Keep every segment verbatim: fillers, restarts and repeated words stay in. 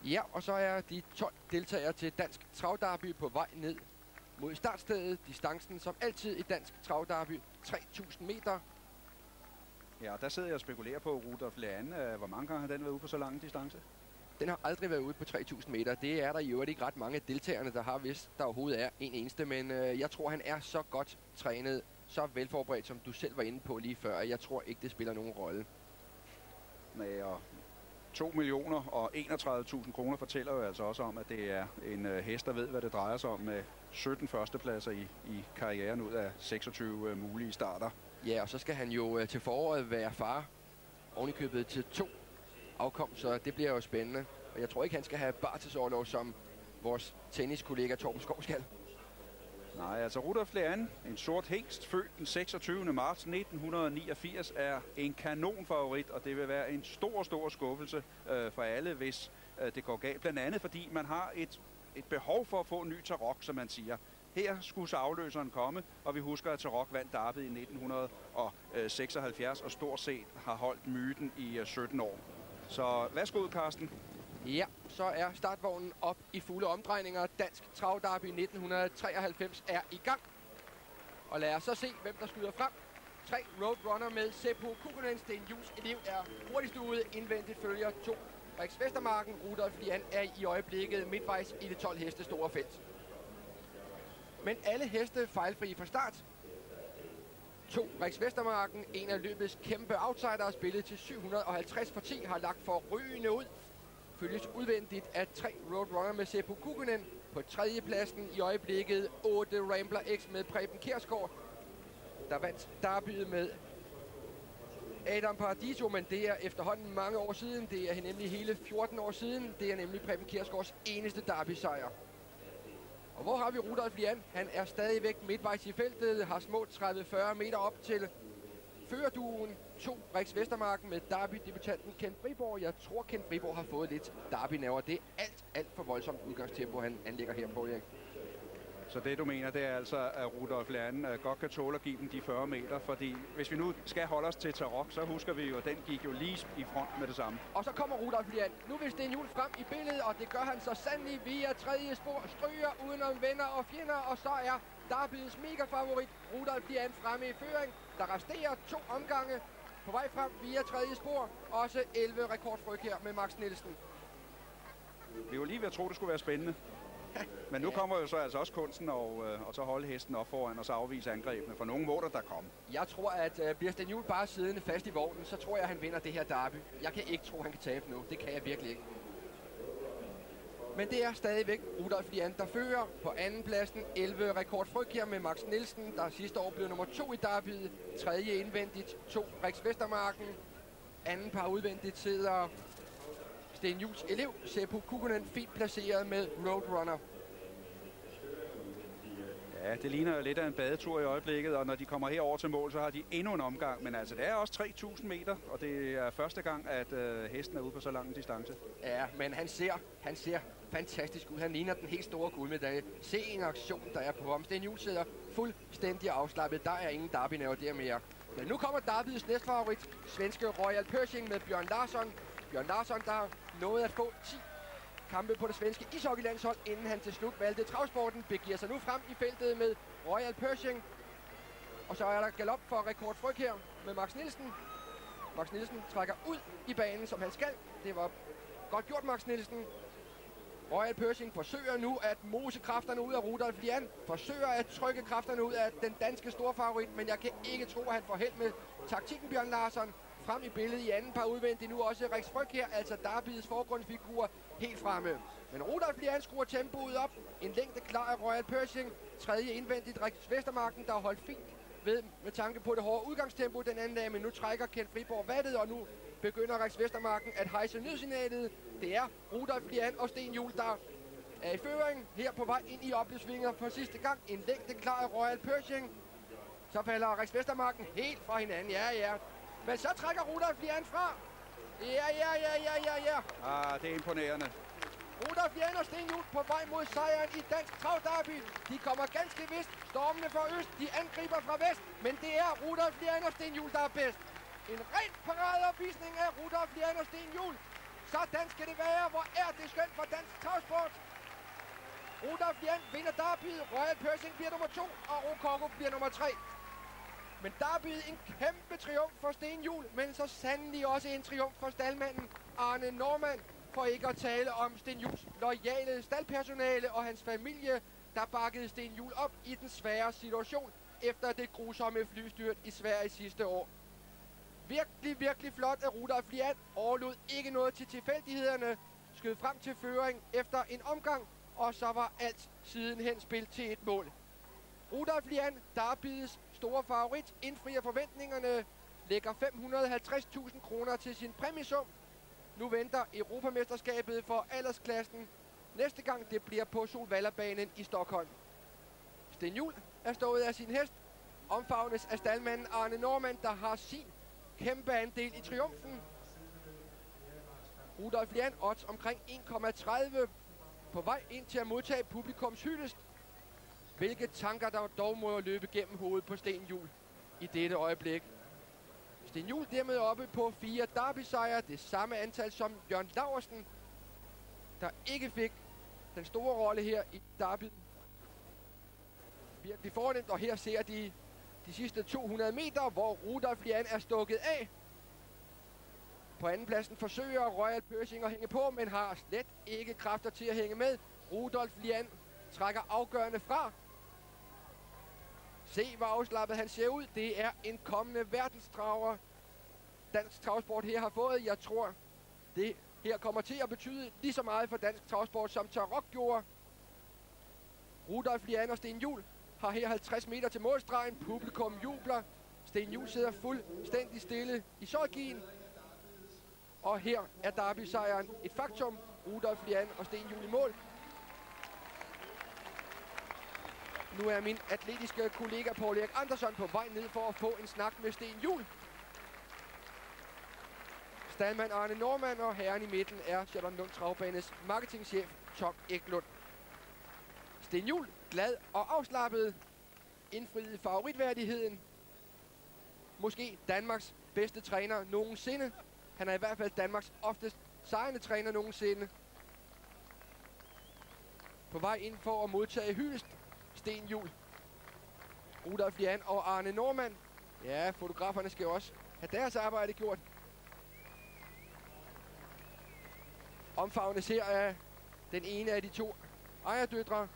Ja, og så er de tolv deltagere til Dansk Travderby på vej ned mod startstedet. Distancen som altid i Dansk Travderby, tre tusind meter. Ja, og der sidder jeg og spekulerer på Rudolf Leanne. Hvor mange gange har den været ude på så lang distance? Den har aldrig været ude på tre tusind meter. Det er der i øvrigt ikke ret mange af deltagerne, der har, hvis der overhovedet er en eneste. Men øh, jeg tror, han er så godt trænet, så velforberedt, som du selv var inde på lige før. Jeg tror ikke, det spiller nogen rolle. Nej, og to millioner og enogtredive tusind kroner fortæller jo altså også om, at det er en øh, hest, der ved, hvad det drejer sig om, med sytten førstepladser i, i karrieren ud af seksogtyve øh, mulige starter. Ja, og så skal han jo øh, til foråret være far ovenikøbet til to afkom, så det bliver jo spændende. Og jeg tror ikke, han skal have barselsorlov, som vores tenniskollega Torben Skov skal. Nej, altså Rudolf Leanne, en sort hingst, født den seksogtyvende marts nitten niogfirs, er en kanonfavorit, og det vil være en stor, stor skuffelse øh, for alle, hvis øh, det går galt. Blandt andet fordi man har et, et behov for at få en ny Tarok, som man siger. Her skulle så afløseren komme, og vi husker, at Tarok vandt Derby i nitten seksoghalvfjerds, og stort set har holdt myten i øh, sytten år. Så værsgo, Carsten. Ja, så er startvognen op i fulde omdrejninger. Dansk Travderby nitten treoghalvfems er i gang. Og lad os så se, hvem der skyder frem. Tre Roadrunner med Seppo Kukunen. Sten Juhls elev er hurtigst ude. Indvendigt følger to Rex Vestermarken. Rudolf Leanne er i øjeblikket midtvejs i det tolv heste store felt. Men alle heste fejlfri fra start. To Rex Vestermarken, en af løbets kæmpe outsider, spillet til syv hundrede og halvtreds for ti, har lagt for rygende ud. Følges udvendigt af tre Roadrunner med Seppo Kukunen. På tredjepladsen i øjeblikket otte Rambler X med Preben Kjærsgaard, der vandt derbyet med Adam Paradiso, men det er efterhånden mange år siden. Det er nemlig hele fjorten år siden. Det er nemlig Preben Kjærsgaards eneste derby-sejr. Og hvor har vi Rudolf Leanne? Han er stadigvæk midtvejs i feltet, har små tredive til fyrre meter op til førerduen. To Rex Vestermarken med derby-debutanten Kent Friborg. Jeg tror, Kent Friborg har fået lidt derby-nerver. Det er alt, alt for voldsomt udgangstempo, han anlægger her på, Erik. Så det, du mener, det er altså, at Rudolf Leanne godt kan tåle at give dem de fyrre meter, fordi hvis vi nu skal holde os til Tarok, så husker vi jo, at den gik jo lige i front med det samme. Og så kommer Rudolf Leanne. Nu vil Sten Juhl frem i billedet, og det gør han så sandelig via tredje spor, stryger udenom venner og fjender, og så er derbyets mega-favorit Rudolf Leanne fremme i føring. Der resterer to omgange på vej frem via tredje spor, også elleve rekordfryg her med Max Nielsen. Vi var lige ved at tro, det skulle være spændende. Men nu ja. kommer jo så altså også kunsten og, øh, og så holde hesten op foran og så afvise angrebene, for nogen må der der komme. Jeg tror, at øh, bliver Sten Juhl bare siddende fast i vognen, så tror jeg, at han vinder det her derby. Jeg kan ikke tro, at han kan tabe nu. Det kan jeg virkelig ikke. Men det er stadigvæk Rudolf Leanne, der fører på andenpladsen. elleve rekordfryg her med Max Nielsen, der sidste år blev nummer to i derbyet. Tredje indvendigt, to Rex Vestermarken. Anden par udvendigt sidder Sten Juhls elev, Seppo Kukunen, fint placeret med Roadrunner. Ja, det ligner lidt af en badetur i øjeblikket, og når de kommer herover til mål, så har de endnu en omgang. Men altså, det er også tre tusind meter, og det er første gang, at øh, hesten er ude på så lang en distance. Ja, men han ser, han ser fantastisk ud. Han ligner den helt store guldmedalje. Se en aktion, der er på ham. Sten Juhl sidder fuldstændig afslappet. Der er ingen derby-nerver der mere. Men nu kommer derbyets næstfavorit, svenske Royal Pershing med Bjørn Larsson. Bjørn Larsson, der nåede at få ti kampe på det svenske ishockeylandshold, inden han til slut valgte travsporten, begiver sig nu frem i feltet med Royal Pershing. Og så er der galop for rekordfryg her med Max Nielsen. Max Nielsen trækker ud i banen, som han skal. Det var godt gjort, Max Nielsen. Royal Pershing forsøger nu at mose kræfterne ud af Rudolf Leanne. Forsøger at trykke kræfterne ud af den danske storfavorit, men jeg kan ikke tro, at han får held med taktikken Bjørn Larsson. Frem i billedet i anden par udvendigt nu også Rex Fryg her, altså derbyets forgrundsfigur helt fremme. Men Rudolf Leanne skruer tempoet op. En længde klar af Royal Pershing. Tredje indvendigt Rex Vestermarken, der har holdt fint ved med tanke på det hårde udgangstempo den anden dag, men nu trækker Kent Friborg vattet, og nu begynder Rex Vestermarken at hejse nødsignalet. Det er Rudolf Leanne og Sten Juhl, der er i føring her på vej ind i opløbsvinger for sidste gang. En længde klar af Royal Pershing. Så falder Rex Vestermarken helt fra hinanden. Ja, ja. Men så trækker Rudolf Leanne fra. Ja, ja, ja, ja, ja, ja. Ah, det er imponerende. Rudolf Leanne og Sten Juhl på vej mod sejren i Dansk Travderby. De kommer ganske vist stormende fra øst. De angriber fra vest. Men det er Rudolf Leanne og Sten Juhl, der er bedst. En ren paradeopvisning af Rudolf Leanne og Sten Juhl. Sådan skal det være. Hvor er det skønt for dansk travsport. Rudolf Jan vinder derbyet. Royal Pershing bliver nummer to, og Rococo bliver nummer tre. Men derbyet en kæmpe triumf for Sten Juhl, men så sandelig også en triumf for staldmanden Arne Norman, for ikke at tale om Sten Juhls loyale staldpersonale og hans familie, der bakkede Sten Juhl op i den svære situation efter det grusomme flystyrt i Sverige sidste år. Virkelig, virkelig flot af Rudolf Jan, overlod ikke noget til tilfældighederne, skød frem til føring efter en omgang, og så var alt sidenhen spil til et mål. Rudolf Jan, derbyets store favorit, indfrier forventningerne, lægger fem hundrede og halvtreds tusind kroner til sin præmiesum. Nu venter Europamesterskabet for aldersklassen. Næste gang det bliver på Solvallerbanen i Stockholm. Sten Juhl er stået af sin hest, omfavnes af staldmanden Arne Norman, der har sin kæmpe andel i triumfen. Rudolf Jan odds omkring en komma tredive, på vej ind til at modtage publikums hyldest. Hvilke tanker der dog må løbe gennem hovedet på Sten Juhl i dette øjeblik. Sten Juhl dermed oppe på fire derby-sejre, det samme antal som Bjørn Laursen, der ikke fik den store rolle her i derbyet. Virkelig fornemt, og her ser de de sidste to hundrede meter, hvor Rudolf Jan er stukket af. På andenpladsen forsøger Royal Pershing at hænge på, men har slet ikke kræfter til at hænge med. Rudolf Jan trækker afgørende fra. Se, hvor afslappet han ser ud. Det er en kommende verdenstraver, dansk travsport her har fået. Jeg tror, det her kommer til at betyde lige så meget for dansk travsport, som Tarok gjorde. Rudolf Jan og Sten Juhl har her halvtreds meter til målstregen. Publikum jubler. Sten Juhl sidder fuldstændig stille i sorgien. Og her er derby-sejren et faktum. Rudolf Jan og Sten Juhl i mål. Nu er min atletiske kollega Poul Erik Andersson på vej ned for at få en snak med Sten Juhl. Staldmand Arne Norman og herren i midten er Charlottenlund Travbanes marketingchef Tom Eklund. Sten Juhl, glad og afslappet, indfriede favoritværdigheden. Måske Danmarks bedste træner nogensinde. Han er i hvert fald Danmarks oftest sejrende træner nogensinde. På vej ind for at modtage hyldest. Sten Juhl, Rudolf Jan og Arne Norman. Ja, fotograferne skal også have deres arbejde gjort. Omfavnes her af den ene af de to ejerdøtre.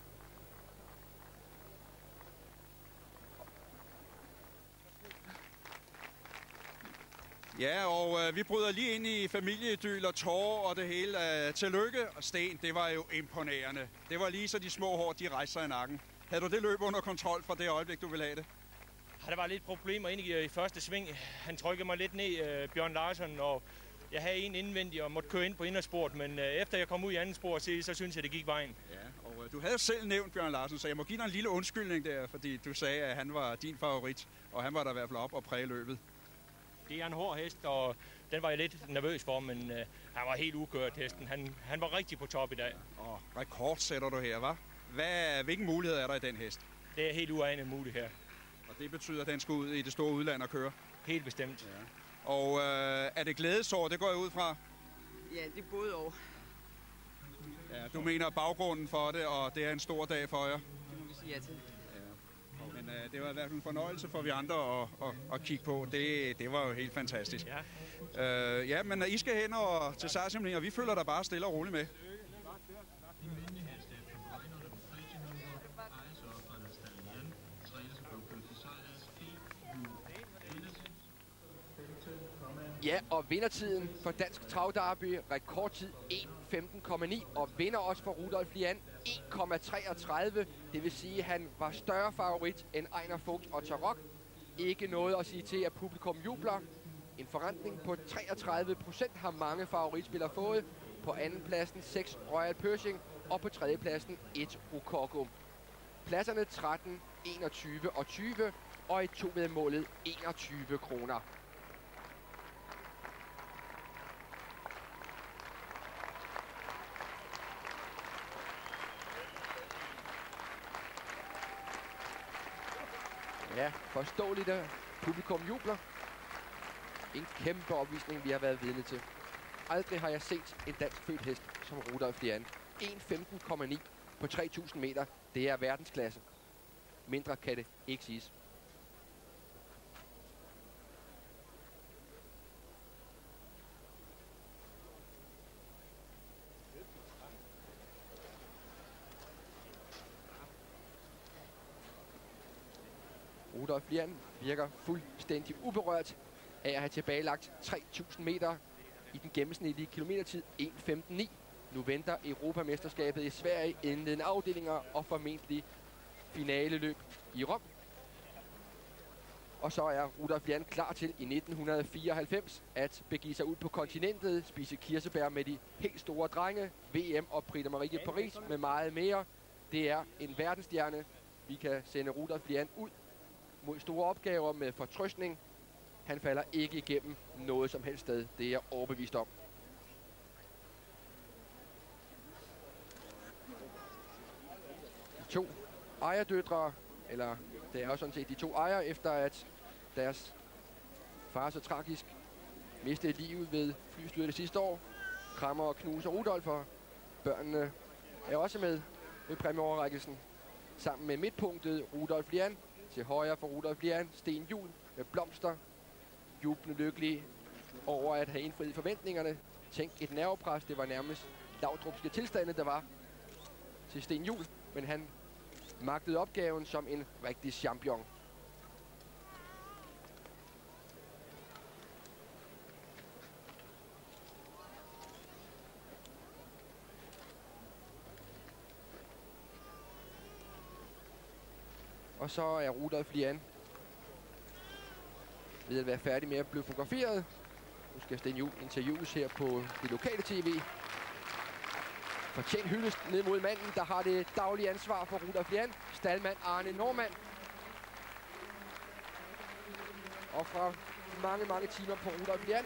Ja, og øh, vi bryder lige ind i familieidyl og tårer og det hele. Øh, tillykke, og Sten, det var jo imponerende. Det var lige så de små hår, de rejste sig i nakken. Havde du det løb under kontrol fra det øjeblik, du ville have det? Ja, der var lidt problemer inde i, i første sving. Han trykkede mig lidt ned, øh, Bjørn Larsen, og jeg havde en indvendig og måtte køre ind på indersport, men øh, efter jeg kom ud i anden spor, så, så synes jeg, det gik vejen. Ja, og øh, du havde selv nævnt Bjørn Larsen, så jeg må give dig en lille undskyldning der, fordi du sagde, at han var din favorit, og han var der i hvert fald op og præge løbet. Det er en hård hest, og den var jeg lidt nervøs for, men øh, han var helt ukørt, hesten. Han, han var rigtig på top i dag. Og rekord sætter du her, hva'? Hvad, hvilken mulighed er der i den hest? Det er helt uegnet muligt her. Og det betyder, at den skal ud i det store udland og køre? Helt bestemt. Ja. Og øh, er det glædesår, det går jeg ud fra? Ja, det er både og. Ja, du mener baggrunden for det, og det er en stor dag for jer? Det må vi sige ja til. Men øh, det var i hvert fald en fornøjelse for vi andre at, at, at kigge på. Det, det var jo helt fantastisk. Ja, øh, ja men I skal hen og til sejrsimling, og vi følger dig bare stille og roligt med. Ja, og vindertiden for Dansk Travderby, rekordtid en femten komma ni, og vinder også for Rudolf Jan en komma treogtredive. Det vil sige, at han var større favorit end Ejner Fogt og Tarok. Ikke noget at sige til, at publikum jubler. En forrentning på treogtredive procent har mange favoritspillere fået. På andenpladsen seks Royal Pershing, og på tredjepladsen et Rococo. Pladserne tretten, enogtyve og tyve, og i to ved målet enogtyve kroner. Ja, forståeligt, at publikum jubler. En kæmpe opvisning, vi har været vidne til. aldrig har jeg set en dansk født hest som Rudolf Lian. en femten komma ni på tre tusind meter. Det er verdensklasse. Mindre kan det ikke siges. Rudolf Lian virker fuldstændig uberørt af at have tilbagelagt tre tusind meter i den gennemsnitlige kilometertid en femten ni. Nu venter Europamesterskabet i Sverige, indledende afdelinger og formentlig finaleløb i Rom. Og så er Rudolf Lian klar til i nitten fireoghalvfems at begive sig ud på kontinentet, spise kirsebær med de helt store drenge, V M og Prix de Marie Paris med meget mere. Det er en verdensstjerne. Vi kan sende Rudolf Lian ud mod store opgaver med fortrøstning. Han falder ikke igennem noget som helst sted. Det er jeg overbevist om. De to ejerdøtre, eller det er jo sådan set de to ejere, efter at deres far så tragisk mistede livet ved flystyrtet sidste år, krammer og knuser Rudolf, og børnene er også med ved præmieoverrækkelsen. Sammen med midtpunktet Rudolf Lian. Til højre for Rudolf Lian, Sten Juhl med blomster. Jublende lykkelig over at have indfriet forventningerne. Tænk et nervepres, det var nærmest lavtrupske tilstande, der var til Sten Juhl. Men han magtede opgaven som en rigtig champion. Og så er Rudolf Lian ved at være færdig med at blive fotograferet. Nu skal Sten Juhl interviews her på det lokale tv. Fortjent hyldest ned mod manden, der har det daglige ansvar for Rudolf Lian. Staldmand Arne Normann. Og fra mange, mange timer på Rudolf Lian.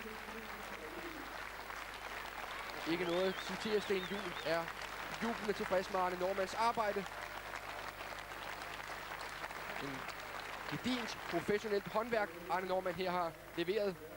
Ikke noget at sige til, at Sten Juhl er jublende tilfreds med Arne Normanns arbejde. En gedient professionelt håndværk, Arne Normann her har leveret.